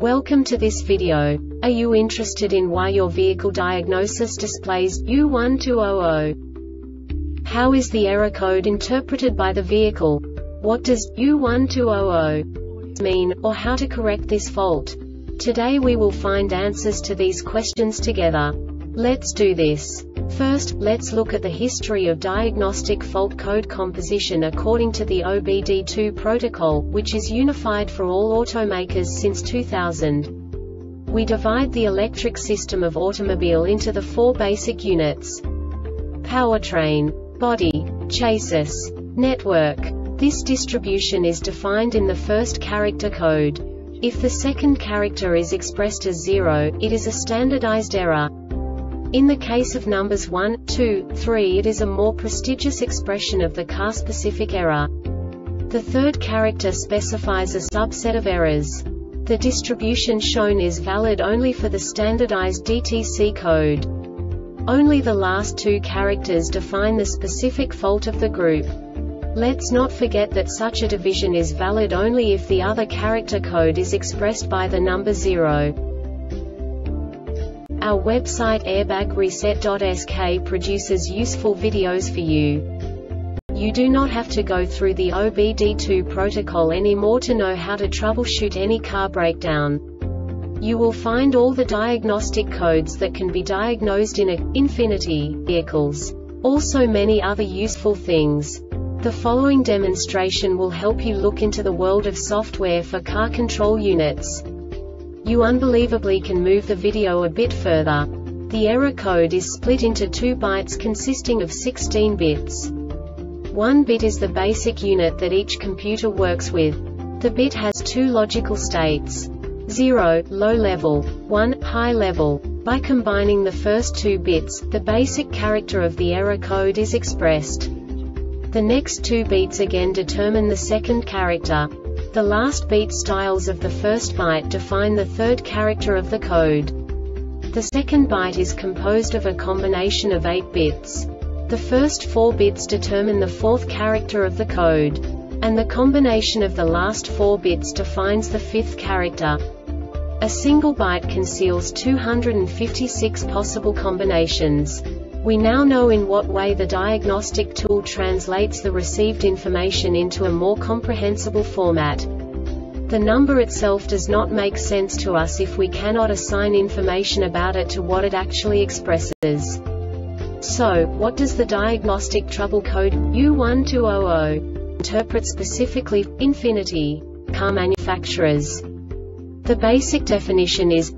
Welcome to this video. Are you interested in why your vehicle diagnosis displays U1200? How is the error code interpreted by the vehicle? What does U1200 mean, or how to correct this fault? Today we will find answers to these questions together. Let's do this. First, let's look at the history of diagnostic fault code composition according to the OBD2 protocol, which is unified for all automakers since 2000. We divide the electric system of automobile into the four basic units: powertrain, body, chassis, network. This distribution is defined in the first character code. If the second character is expressed as 0, it is a standardized error. In the case of numbers 1, 2, 3, it is a more prestigious expression of the car-specific error. The third character specifies a subset of errors. The distribution shown is valid only for the standardized DTC code. Only the last two characters define the specific fault of the group. Let's not forget that such a division is valid only if the other character code is expressed by the number 0. Our website airbagreset.sk produces useful videos for you. You do not have to go through the OBD2 protocol anymore to know how to troubleshoot any car breakdown. You will find all the diagnostic codes that can be diagnosed in Infiniti vehicles. Also many other useful things. The following demonstration will help you look into the world of software for car control units. You unbelievably can move the video a bit further. The error code is split into 2 bytes consisting of 16 bits. 1 bit is the basic unit that each computer works with. The bit has 2 logical states: 0, low level, 1, high level. By combining the first 2 bits, the basic character of the error code is expressed. The next 2 beats again determine the second character. The last beat styles of the first byte define the third character of the code. The second byte is composed of a combination of 8 bits. The first 4 bits determine the fourth character of the code. And the combination of the last 4 bits defines the fifth character. A single byte conceals 256 possible combinations. We now know in what way the diagnostic tool translates the received information into a more comprehensible format. The number itself does not make sense to us if we cannot assign information about it to what it actually expresses. So, what does the diagnostic trouble code U1200 interpret specifically for Infiniti car manufacturers? The basic definition is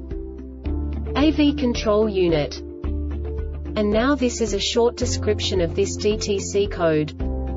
AV control unit. And now this is a short description of this DTC code.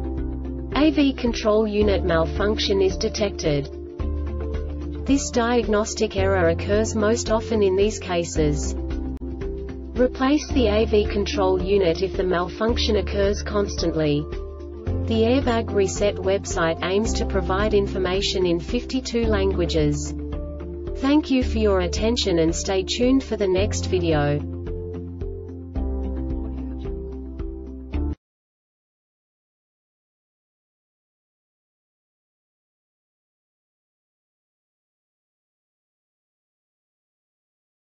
AV control unit malfunction is detected. This diagnostic error occurs most often in these cases. Replace the AV control unit if the malfunction occurs constantly. The Airbag Reset website aims to provide information in 52 languages. Thank you for your attention and stay tuned for the next video.